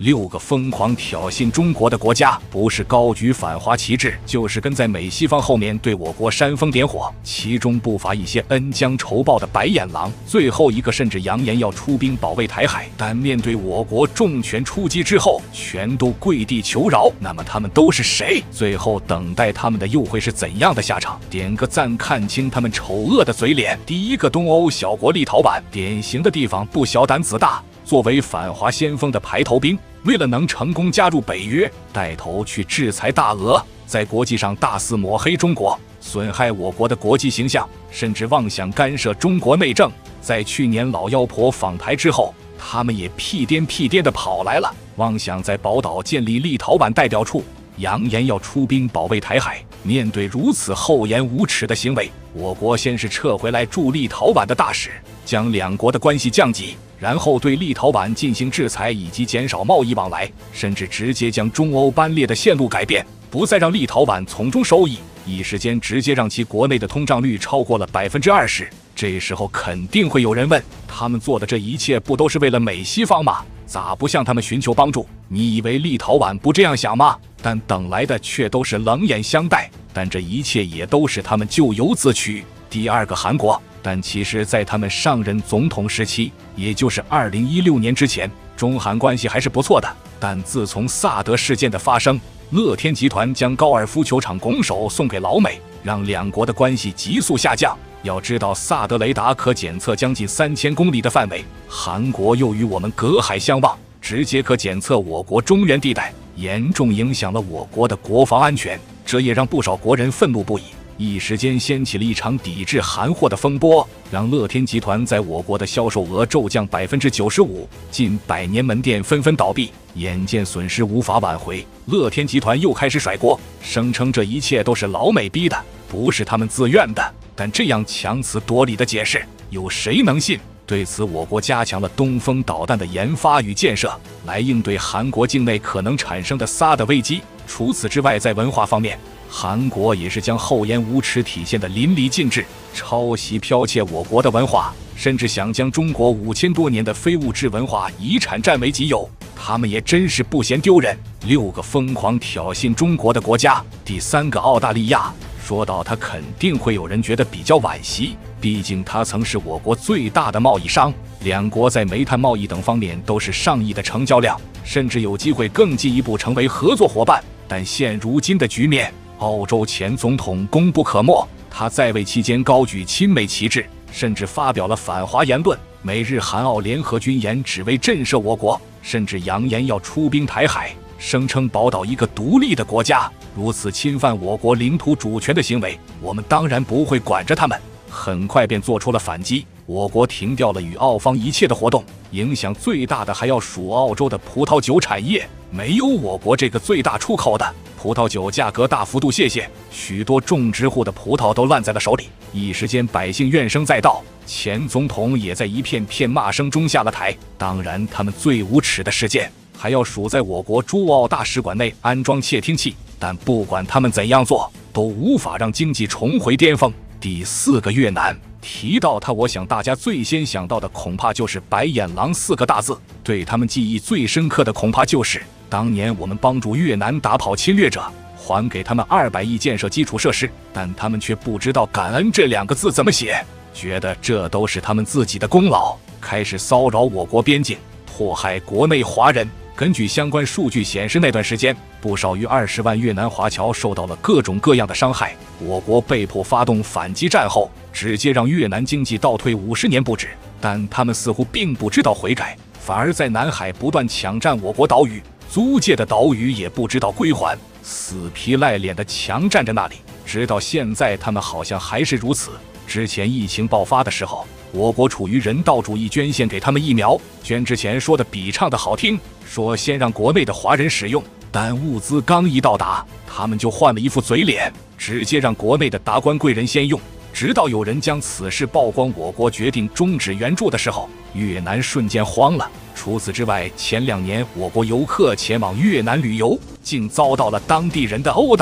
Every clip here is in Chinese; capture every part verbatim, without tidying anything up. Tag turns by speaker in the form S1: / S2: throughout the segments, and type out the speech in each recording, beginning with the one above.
S1: 六个疯狂挑衅中国的国家，不是高举反华旗帜，就是跟在美西方后面对我国煽风点火，其中不乏一些恩将仇报的白眼狼。最后一个甚至扬言要出兵保卫台海，但面对我国重拳出击之后，全都跪地求饶。那么他们都是谁？最后等待他们的又会是怎样的下场？点个赞，看清他们丑恶的嘴脸。第一个东欧小国立陶宛，典型的地方不小胆子大。作为反华先锋的排头兵，为了能成功加入北约，带头去制裁大俄，在国际上大肆抹黑中国，损害我国的国际形象，甚至妄想干涉中国内政。在去年老妖婆访台之后，他们也屁颠屁颠地跑来了，妄想在宝岛建立立陶宛代表处，扬言要出兵保卫台海。面对如此厚颜无耻的行为，我国先是撤回来驻立陶宛的大使，将两国的关系降级，然后对立陶宛进行制裁以及减少贸易往来，甚至直接将中欧班列的线路改变，不再让立陶宛从中受益，一时间直接让其国内的通胀率超过了 百分之二十。 这时候肯定会有人问，他们做的这一切不都是为了美西方吗？咋不向他们寻求帮助？你以为立陶宛不这样想吗？但等来的却都是冷眼相待，但这一切也都是他们咎由自取。第二个韩国，但其实在他们上任总统时期，也就是二零一六年之前，中韩关系还是不错的。但自从萨德事件的发生，乐天集团将高尔夫球场拱手送给老美，让两国的关系急速下降。要知道，萨德雷达可检测将近三千公里的范围，韩国又与我们隔海相望，直接可检测我国中原地带，严重影响了我国的国防安全。这也让不少国人愤怒不已，一时间掀起了一场抵制韩货的风波，让乐天集团在我国的销售额骤降 百分之九十五， 近百年门店纷纷倒闭。眼见损失无法挽回，乐天集团又开始甩锅，声称这一切都是老美逼的，不是他们自愿的。但这样强词夺理的解释，有谁能信？对此，我国加强了东风导弹的研发与建设，来应对韩国境内可能产生的萨德危机。除此之外，在文化方面，韩国也是将厚颜无耻体现得淋漓尽致，抄袭剽窃我国的文化，甚至想将中国五千多年的非物质文化遗产占为己有。他们也真是不嫌丢人。六个疯狂挑衅中国的国家，第三个澳大利亚。说到它，肯定会有人觉得比较惋惜，毕竟它曾是我国最大的贸易商，两国在煤炭贸易等方面都是上亿的成交量，甚至有机会更进一步成为合作伙伴。但现如今的局面，澳洲前总统功不可没，他在位期间高举亲美旗帜，甚至发表了反华言论。美日韩澳联合军演只为震慑我国，甚至扬言要出兵台海，声称宝岛一个独立的国家。如此侵犯我国领土主权的行为，我们当然不会管着他们，很快便做出了反击。我国停掉了与澳方一切的活动，影响最大的还要数澳洲的葡萄酒产业。没有我国这个最大出口的，葡萄酒价格大幅度下泻，许多种植户的葡萄都烂在了手里，一时间百姓怨声载道。前总统也在一片片骂声中下了台。当然，他们最无耻的事件还要数在我国驻澳大使馆内安装窃听器，但不管他们怎样做，都无法让经济重回巅峰。第四个越南，提到他，我想大家最先想到的恐怕就是白眼狼四个大字。对他们记忆最深刻的恐怕就是当年我们帮助越南打跑侵略者，还给他们二百亿建设基础设施，但他们却不知道感恩这两个字怎么写，觉得这都是他们自己的功劳，开始骚扰我国边境，迫害国内华人。根据相关数据显示，那段时间不少于二十万越南华侨受到了各种各样的伤害，我国被迫发动反击战后，直接让越南经济倒退五十年不止。但他们似乎并不知道悔改，反而在南海不断抢占我国岛屿，租界的岛屿也不知道归还，死皮赖脸的强占着那里。直到现在，他们好像还是如此。之前疫情爆发的时候，我国处于人道主义，捐献给他们疫苗，捐之前说的比唱的好听，说先让国内的华人使用，但物资刚一到达，他们就换了一副嘴脸，直接让国内的达官贵人先用。直到有人将此事曝光，我国决定终止援助的时候，越南瞬间慌了。除此之外，前两年我国游客前往越南旅游，竟遭到了当地人的殴打。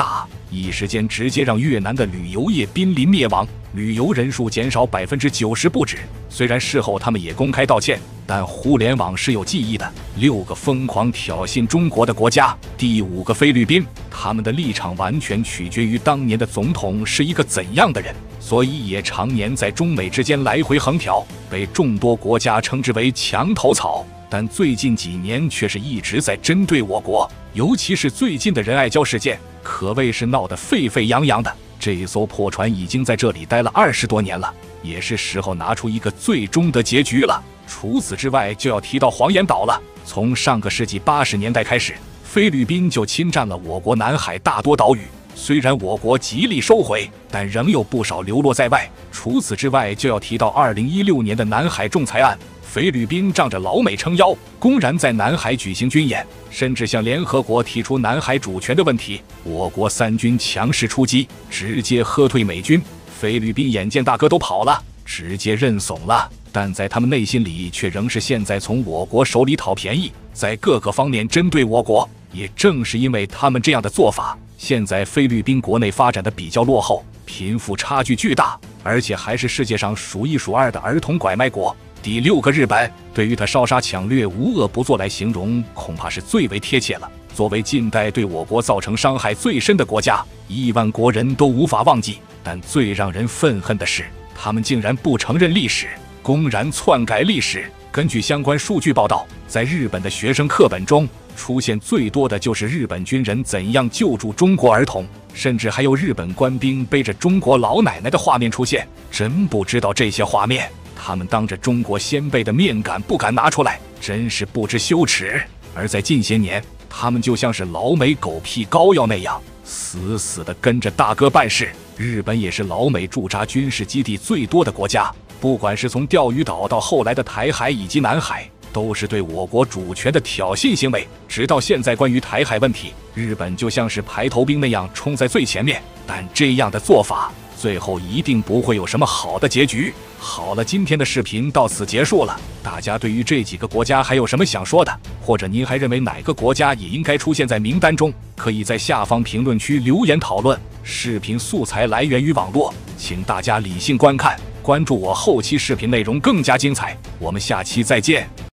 S1: 一时间直接让越南的旅游业濒临灭亡，旅游人数减少百分之九十不止。虽然事后他们也公开道歉，但互联网是有记忆的。六个疯狂挑衅中国的国家，第五个菲律宾，他们的立场完全取决于当年的总统是一个怎样的人，所以也常年在中美之间来回横挑，被众多国家称之为墙头草。但最近几年却是一直在针对我国，尤其是最近的仁爱礁事件，可谓是闹得沸沸扬扬的。这艘破船已经在这里待了二十多年了，也是时候拿出一个最终的结局了。除此之外，就要提到黄岩岛了。从上个世纪八十年代开始，菲律宾就侵占了我国南海大多岛屿。虽然我国极力收回，但仍有不少流落在外。除此之外，就要提到二零一六年的南海仲裁案。菲律宾仗着老美撑腰，公然在南海举行军演，甚至向联合国提出南海主权的问题。我国三军强势出击，直接喝退美军。菲律宾眼见大哥都跑了，直接认怂了，但在他们内心里却仍是现在从我国手里讨便宜，在各个方面针对我国。也正是因为他们这样的做法，现在菲律宾国内发展的比较落后，贫富差距巨大，而且还是世界上数一数二的儿童拐卖国。第六个日本，对于他烧杀抢掠、无恶不作来形容，恐怕是最为贴切了。作为近代对我国造成伤害最深的国家，亿万国人都无法忘记。但最让人愤恨的是，他们竟然不承认历史，公然篡改历史。根据相关数据报道，在日本的学生课本中，出现最多的就是日本军人怎样救助中国儿童，甚至还有日本官兵背着中国老奶奶的画面出现。真不知道这些画面，他们当着中国先辈的面敢不敢拿出来，真是不知羞耻。而在近些年，他们就像是老美狗屁膏药那样，死死地跟着大哥办事。日本也是老美驻扎军事基地最多的国家，不管是从钓鱼岛到后来的台海以及南海，都是对我国主权的挑衅行为。直到现在，关于台海问题，日本就像是排头兵那样冲在最前面，但这样的做法最后一定不会有什么好的结局。好了，今天的视频到此结束了。大家对于这几个国家还有什么想说的？或者您还认为哪个国家也应该出现在名单中？可以在下方评论区留言讨论。视频素材来源于网络，请大家理性观看，关注我，后期视频内容更加精彩。我们下期再见。